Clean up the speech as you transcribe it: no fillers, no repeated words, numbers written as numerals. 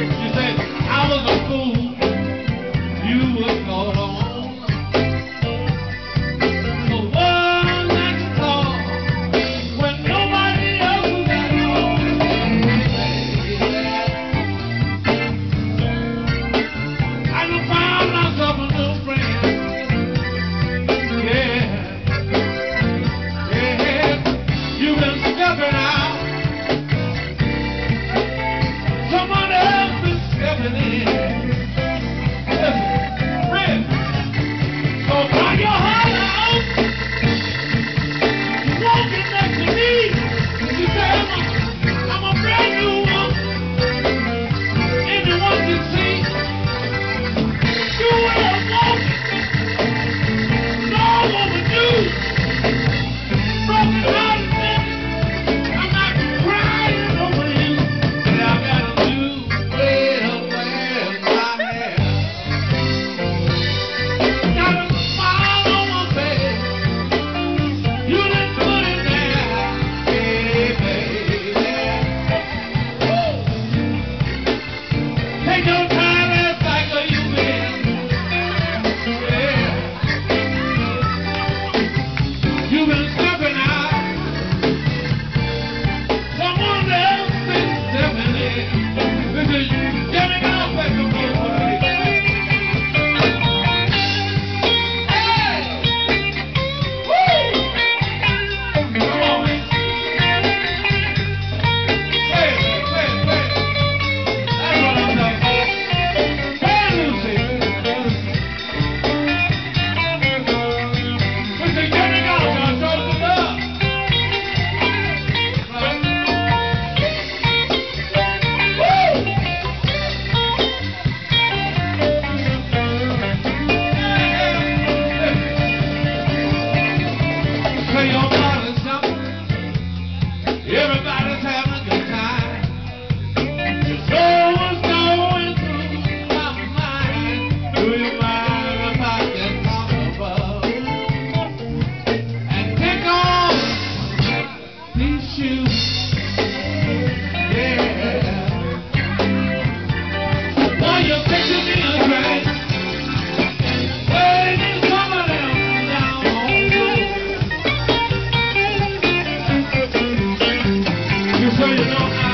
You say, I was a fool, you was caught on. The one that you called when nobody else was at home. I done found myself a new friend. You've been stepping out. Someone else been stepping in. Listen, friend. So turn your heart out. You walking next to me. You say, I'm a brand new one. Anyone can see. You will walking. No woman do. Broken hearted. You've been stepping out. Someone else been stepping in. This is getting out like a boy. Hey! Woo! Come on. Play it. That's what I'm talking about. Hey, Lucy. This is getting out. Your body's jumping, everybody's having a good time. Your soul is going through my mind. Do you mind if I get comfortable and take off these shoes? Yeah. While you're picking me a drink, waiting someone else down on the road. So you know